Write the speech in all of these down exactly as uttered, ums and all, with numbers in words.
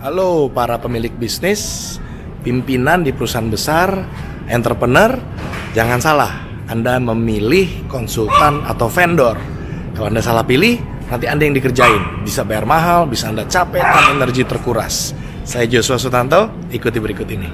Halo para pemilik bisnis, pimpinan di perusahaan besar, entrepreneur, jangan salah, Anda memilih konsultan atau vendor. Kalau Anda salah pilih, nanti Anda yang dikerjain. Bisa bayar mahal, bisa Anda capek dan energi terkuras. Saya Joshua Sutanto, ikuti berikut ini.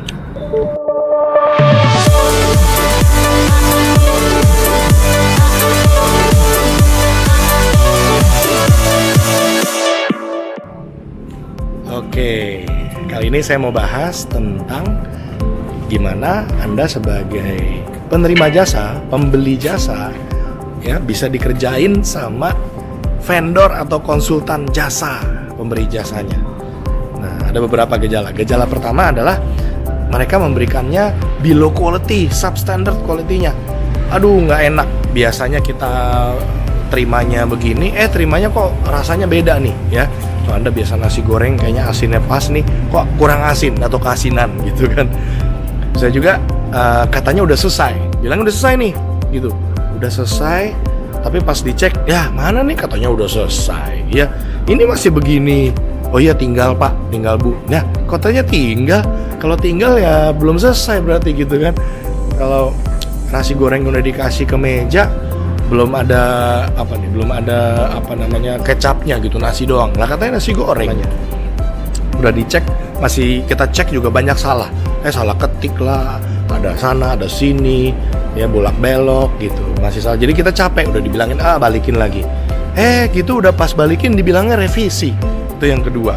Oke, kali ini saya mau bahas tentang gimana Anda sebagai penerima jasa, pembeli jasa, ya bisa dikerjain sama vendor atau konsultan jasa, pemberi jasanya. Nah, ada beberapa gejala. Gejala pertama adalah mereka memberikannya below quality, substandard quality-nya. Aduh, nggak enak. Biasanya kita terimanya begini, eh terimanya kok rasanya beda nih, ya. So, Anda biasa nasi goreng kayaknya asinnya pas nih, kok kurang asin atau keasinan gitu kan. Saya juga uh, katanya udah selesai, bilang udah selesai nih, gitu. Udah selesai, tapi pas dicek, ya mana nih katanya udah selesai, ya. Ini masih begini. Oh iya tinggal pak, tinggal bu. Nah, katanya tinggal. Kalau tinggal ya belum selesai berarti gitu kan. Kalau nasi goreng udah dikasih ke meja, belum ada apa nih, belum ada apa namanya kecapnya gitu, nasi doang. Lah katanya nasi goreng. Udah dicek, masih kita cek juga banyak salah. Eh salah ketik lah, ada sana, ada sini, ya bolak-belok gitu. Masih salah. Jadi kita capek, udah dibilangin ah balikin lagi. Eh gitu udah pas balikin dibilangnya revisi. Itu yang kedua.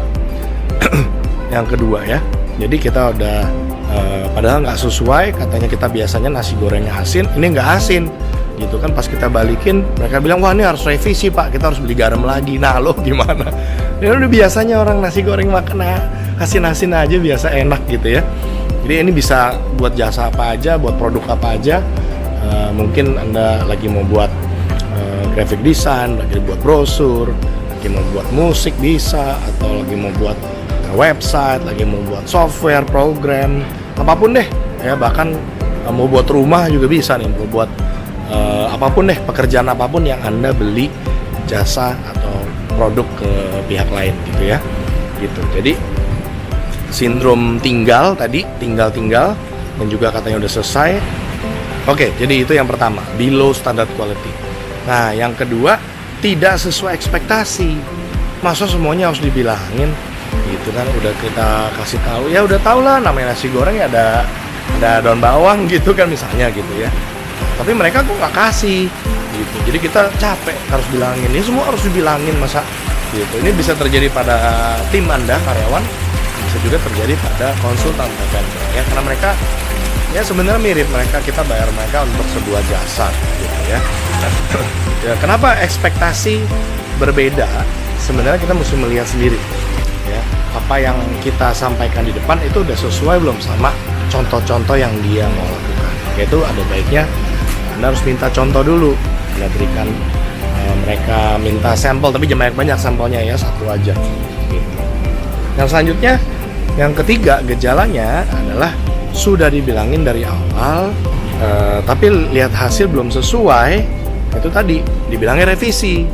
Yang kedua ya. Jadi kita udah uh, padahal nggak sesuai, katanya kita biasanya nasi gorengnya asin, ini nggak asin. Gitu kan, pas kita balikin mereka bilang wah ini harus revisi pak, kita harus beli garam lagi. Nah lo gimana? Ya udah biasanya orang nasi goreng makan asin-asin aja biasa enak gitu ya. Jadi ini bisa buat jasa apa aja, buat produk apa aja. Uh, mungkin Anda lagi mau buat uh, graphic design, lagi buat brosur, lagi mau buat musik bisa, atau lagi mau buat uh, website, lagi mau buat software, program, apapun deh ya. Bahkan uh, mau buat rumah juga bisa nih, mau buat Uh, apapun deh, pekerjaan apapun yang Anda beli jasa atau produk ke pihak lain gitu ya, gitu. Jadi sindrom tinggal tadi, tinggal-tinggal, dan juga katanya udah selesai. Oke, jadi itu yang pertama, below standard quality. Nah, yang kedua, tidak sesuai ekspektasi. Masa semuanya harus dibilangin gitu kan? Udah kita kasih tahu, ya udah tau lah namanya nasi goreng ya ada ada daun bawang gitu kan misalnya gitu ya. Tapi mereka kok nggak kasih gitu, jadi kita capek harus bilangin, ini semua harus dibilangin masa gitu. Ini bisa terjadi pada tim Anda, karyawan, bisa juga terjadi pada konsultan atau vendor ya, karena mereka ya sebenarnya mirip, mereka kita bayar mereka untuk sebuah jasa gitu ya. Ya kenapa ekspektasi berbeda? Sebenarnya kita mesti melihat sendiri ya, apa yang kita sampaikan di depan itu udah sesuai belum sama contoh-contoh yang dia mau lakukan. Yaitu ada baiknya Anda harus minta contoh dulu. Anda berikan uh, mereka minta sampel, tapi jangan banyak-banyak sampelnya ya, satu aja gitu. Yang selanjutnya, yang ketiga gejalanya adalah sudah dibilangin dari awal uh, tapi lihat hasil belum sesuai. Itu tadi dibilangnya revisi.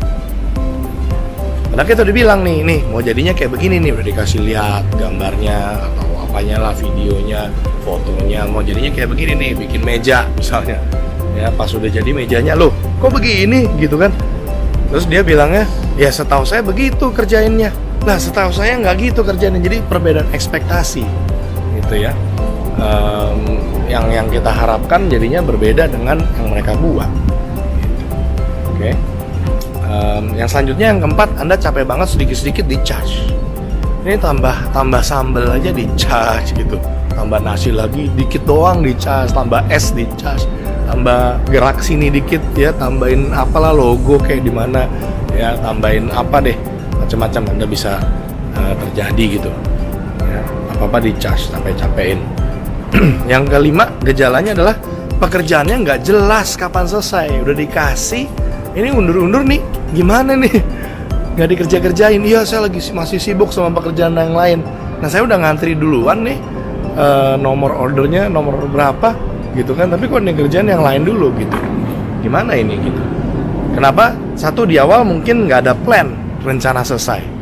Padahal kita udah bilang nih, nih mau jadinya kayak begini nih, udah dikasih lihat gambarnya atau apanya lah, videonya, fotonya, mau jadinya kayak begini nih, bikin meja misalnya. Ya pas udah jadi mejanya, loh kok begini gitu kan. Terus dia bilangnya, ya setahu saya begitu kerjainnya. Nah setahu saya nggak gitu kerjainnya. Jadi perbedaan ekspektasi gitu ya. um, Yang yang kita harapkan jadinya berbeda dengan yang mereka buat gitu. Oke okay. um, Yang selanjutnya, yang keempat, Anda capek banget sedikit-sedikit di charge. Ini tambah tambah sambal aja di charge gitu, tambah nasi lagi dikit doang di charge, tambah es di charge, tambah gerak sini dikit ya, tambahin apalah logo kayak di mana ya, tambahin apa deh, macam-macam Anda bisa uh, terjadi gitu ya, apa-apa di charge sampai capein. Yang kelima gejalanya adalah pekerjaannya nggak jelas kapan selesai, udah dikasih ini undur-undur nih, gimana nih nggak dikerja-kerjain. Iya saya lagi masih sibuk sama pekerjaan yang lain. Nah saya udah ngantri duluan nih, uh, nomor ordernya nomor berapa gitu kan, tapi kok nih kerjaan yang lain dulu gitu. Gimana ini gitu? Kenapa? Satu, di awal mungkin nggak ada plan rencana selesai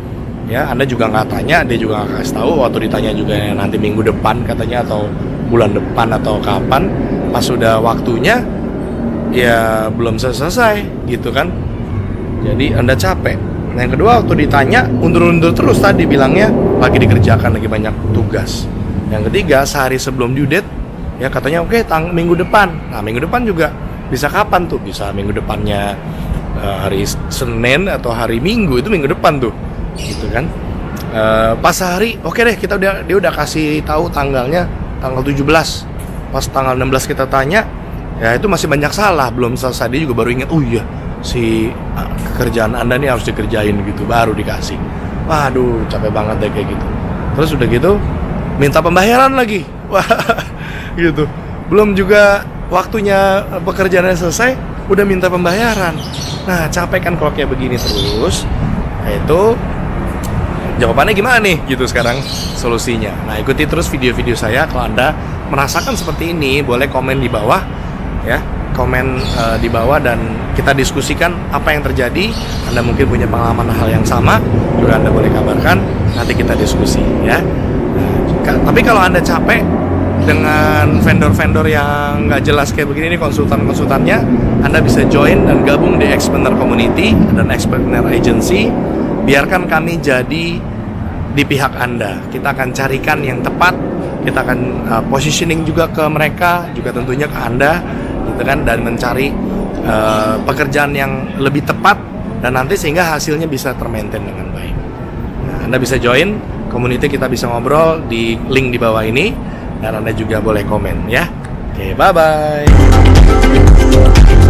Ya, Anda juga nggak tanya, dia juga nggak kasih tahu. Waktu ditanya juga ya, nanti minggu depan katanya, atau bulan depan atau kapan. Pas sudah waktunya, ya belum selesai gitu kan. Jadi Anda capek. Nah, yang kedua, waktu ditanya undur-undur terus, tadi bilangnya lagi dikerjakan, lagi banyak tugas. Yang ketiga, sehari sebelum due date, ya katanya oke, okay, tang minggu depan. Nah, minggu depan juga bisa kapan tuh? Bisa minggu depannya uh, hari Senin atau hari Minggu, itu minggu depan tuh. Gitu kan. Uh, pas hari, oke okay deh, kita udah dia udah kasih tahu tanggalnya tanggal tujuh belas. Pas tanggal enam belas kita tanya, ya itu masih banyak salah, belum selesai. Dia juga baru ingat, oh iya, si uh, kerjaan Anda nih harus dikerjain gitu, baru dikasih. Waduh, capek banget deh kayak gitu. Terus udah gitu minta pembayaran lagi. Wah, gitu. Belum juga waktunya pekerjaannya selesai, udah minta pembayaran. Nah, capek kan kalau kayak begini terus. Nah, itu jawabannya gimana nih gitu sekarang solusinya. Nah, ikuti terus video-video saya. Kalau Anda merasakan seperti ini, boleh komen di bawah ya. Komen uh, di bawah dan kita diskusikan apa yang terjadi. Anda mungkin punya pengalaman hal yang sama, juga Anda boleh kabarkan, nanti kita diskusi ya. Nah, tapi kalau Anda capek dengan vendor-vendor yang nggak jelas kayak begini nih, konsultan-konsultannya, Anda bisa join dan gabung di Expander Community dan Expander Agency. Biarkan kami jadi di pihak Anda. Kita akan carikan yang tepat, kita akan uh, positioning juga ke mereka, juga tentunya ke Anda, gitu kan, dan mencari uh, pekerjaan yang lebih tepat dan nanti sehingga hasilnya bisa termaintain dengan baik. Nah, Anda bisa join community, kita bisa ngobrol di link di bawah ini, dan Anda juga boleh komen ya. Oke, bye bye.